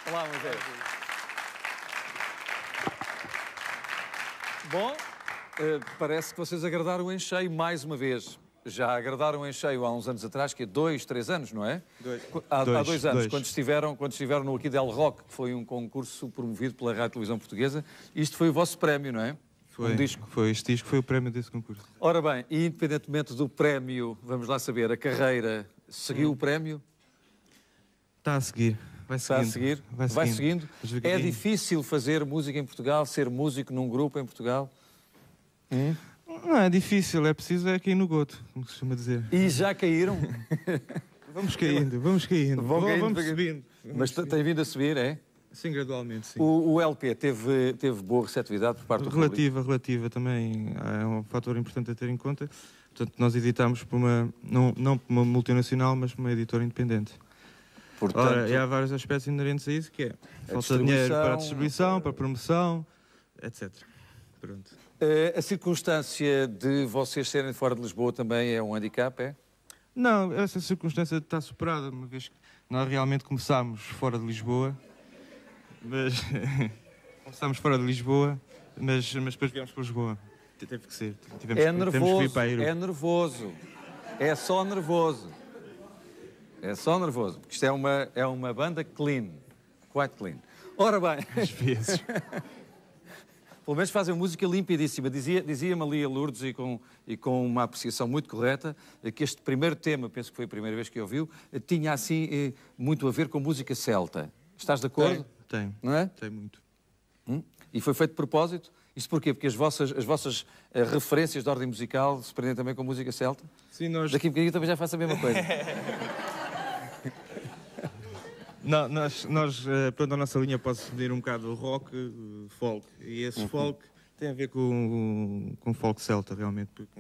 Olá, Moisés. Bom, parece que vocês agradaram em cheio mais uma vez. Já agradaram em cheio há uns anos atrás, que é 2, 3 anos, não é? Há 2 anos, quando estiveram no Aqui Del Rock, que foi um concurso promovido pela Rádio Televisão Portuguesa. Isto foi o vosso prémio, não é? Foi, um disco. Este disco foi o prémio desse concurso. Ora bem, e independentemente do prémio, vamos lá saber, a carreira seguiu o prémio? Está a seguir. Vai seguindo. Está a seguir? Vai seguindo. É difícil fazer música em Portugal, ser músico num grupo em Portugal? Não é difícil, é preciso cair no goto, como se costuma dizer. E já caíram? Vamos caindo, vamos subindo. Mas tem vindo a subir, é? Sim, gradualmente, sim. O LP teve boa receptividade por parte do público? Relativa também é um fator importante a ter em conta. Portanto, nós editamos por não por uma multinacional, mas por uma editora independente. Portanto, ora, e há vários aspectos inerentes a isso, que é falta de dinheiro para a distribuição, para a promoção, etc. Pronto. A circunstância de vocês serem fora de Lisboa também é um handicap, é? Não, essa circunstância está superada, uma vez que nós realmente começámos fora de Lisboa, mas depois viemos para Lisboa. Teve que ser. Tivemos que vir para a é nervoso. É só nervoso. É só nervoso. Porque isto é uma banda clean. Quite clean. Ora bem. Às vezes. Pelo menos fazem música limpidíssima. Dizia-me ali a Lourdes, e com uma apreciação muito correta, que este primeiro tema, penso que foi a primeira vez que ouviu, tinha assim muito a ver com música celta. Estás de acordo? Tem. Não é? Tem muito. E foi feito de propósito? Isto porquê? Porque as vossas referências de ordem musical se prendem também com música celta? Sim, nós... Daqui a bocadinho também já faço a mesma coisa. Não, pronto, a nossa linha pode-se dividir um bocado rock, folk. E esse folk tem a ver com folk celta, realmente, porque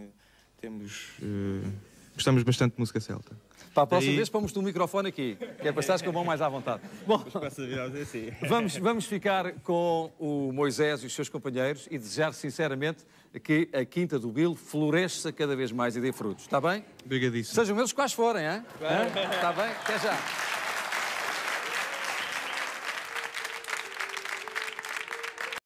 gostamos bastante de música celta. Para a próxima vez pomos-te um microfone aqui, que é para estares com a mão mais à vontade. Bom, vamos ficar com o Moisés e os seus companheiros e desejar sinceramente que a Quinta do Bil floresça cada vez mais e dê frutos. Está bem? Obrigadíssimo. Sejam eles quais forem, hein? Está bem? Até já.